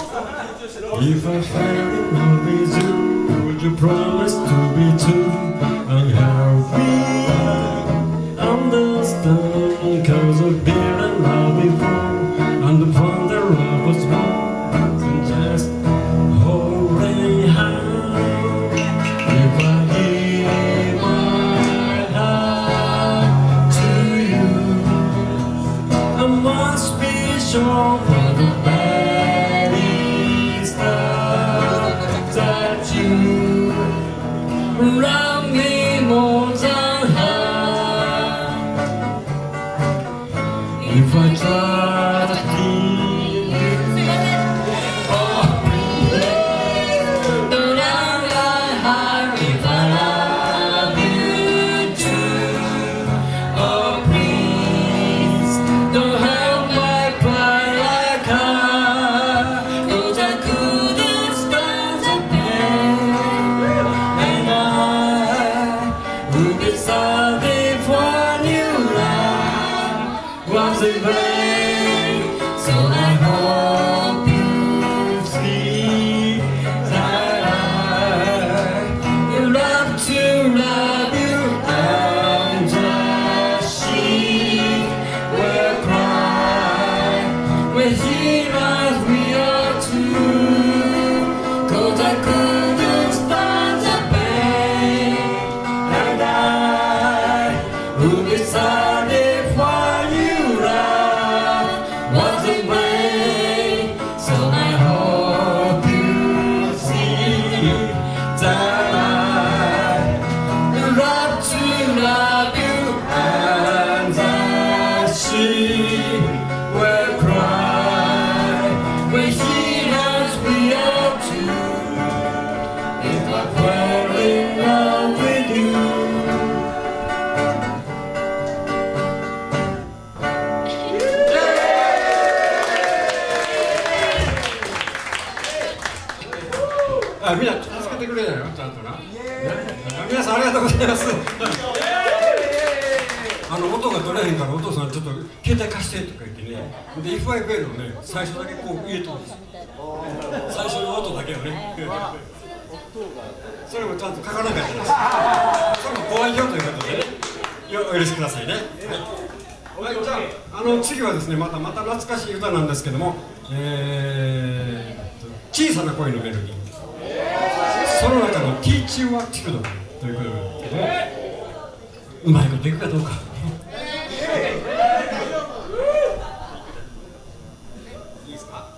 If I fell in love with you, would you promise to be true and help me understand? Cause I've been in love before, and the one that love was more than just holding hands. If I give my heart to you, I must be sure for the bad is that you love me more than her. If I try to keep you, oh please, don't have my heart if I love you too. Oh please, don't have my pride like her, 'cause I couldn't stand the pain, and I would be sorry for you love was in vain. So I hope you see that I love to love you, and just she will cry when he loves me or two. 'Cause I couldn't stand the pain, and I would be sorry for you love was in vain. So I hope you see that I love to love you, and that she will cry when he loves me up too. If I fell in love with you.あ、みんな助けてくれないよ、ちゃんとな。皆さんありがとうございます。音が取れへんから、お父さんちょっと携帯貸してとか言ってね。で、If I Fail をね、最初だけこう入れてるんですよ。最初の音だけをね。それもちゃんと書かなかったです。それもご愛嬌ということでね、お許しくださいね。はい、じゃあ、次はですね、また懐かしい歌なんですけども、小さな恋のメロディー。その中の Teach You What to Do ということなんですけども、うまいこといくかどうか。いいですか？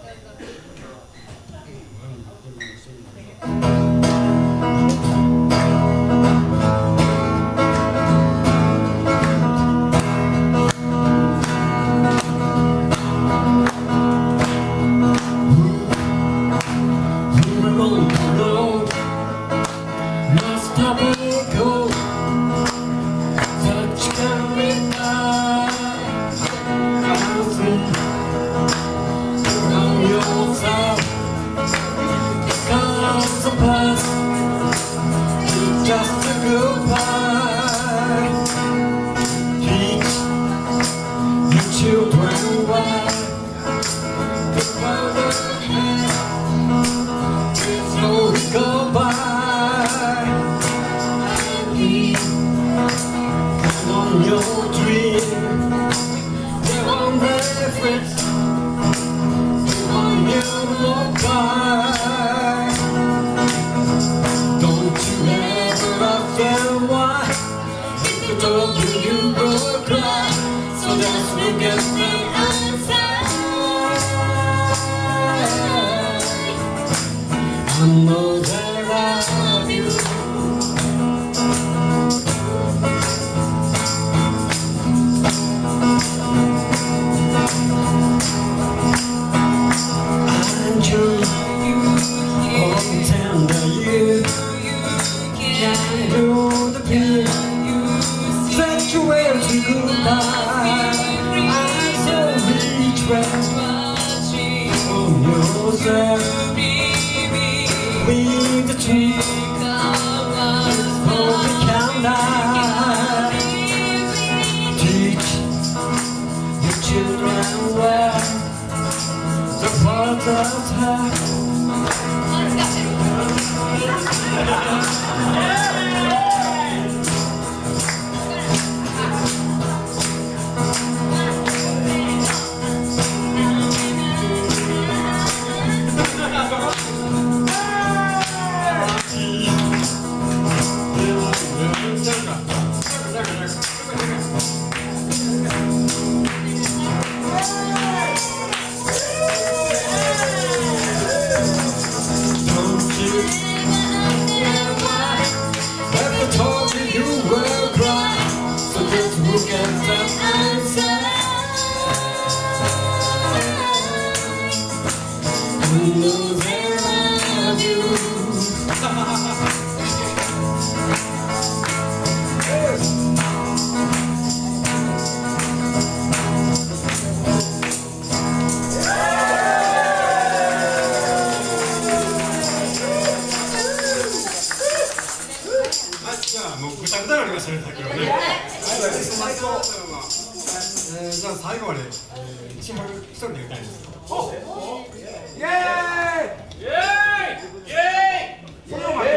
じゃあ最後まで千春一人で歌います。イエーイ！イエーイ！イエーイ！そのまま。じ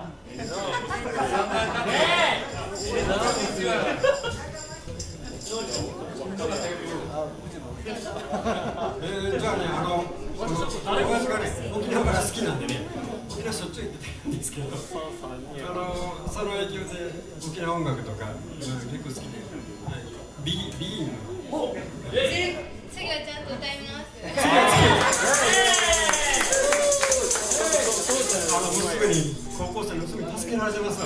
ゃあね、親父がね、沖縄が好きなんでね、沖縄しょっちゅう行ってたんですけど、その影響で沖縄音楽とか結構好きで、ビーンの。 次はちゃんと歌います。 娘に高校生の娘に助けられてますから。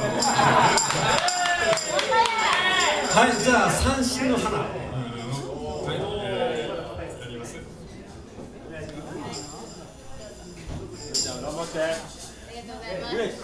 はい、じゃあ三振の花。はい、やります。じゃあ頑張って。 ありがとうございます。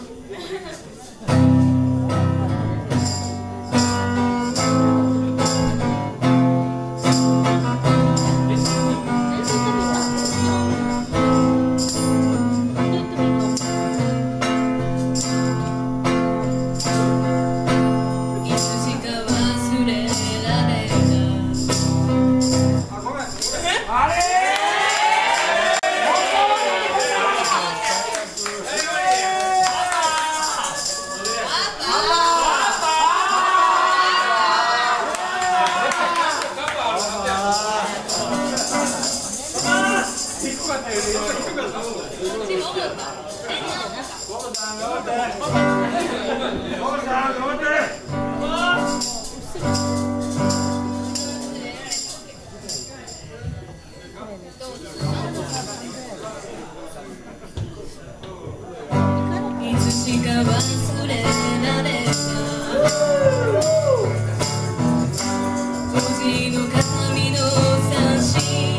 いつしか忘れられたおじの髪の三振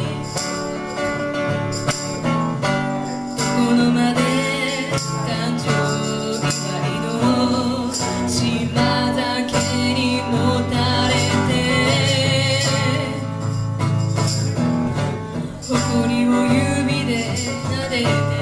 このまで誕生日会の島酒にもたれて誇りを指で撫でて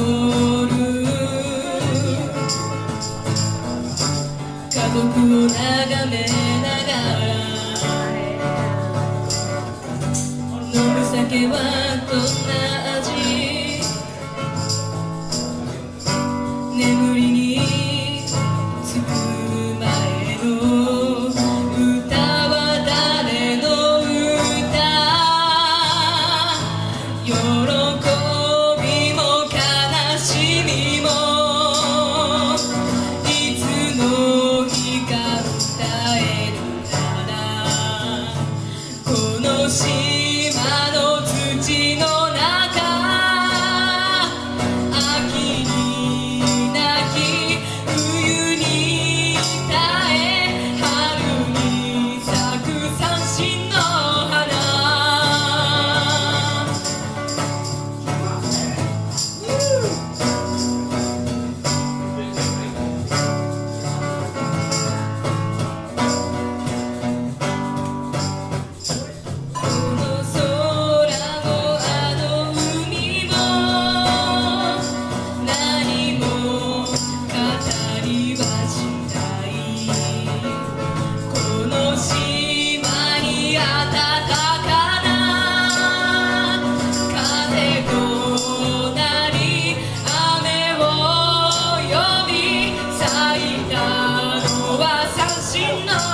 家族を眺めながら飲む酒はどんな味眠りにつく前の歌は誰の歌喜びも悲しみもいつの日か歌えるならこの島の土の中秋に泣き冬に耐え春に咲く三振の花この空もあの海も何も語りはしないこの島に暖かな風となり雨を呼び咲いたのは三振の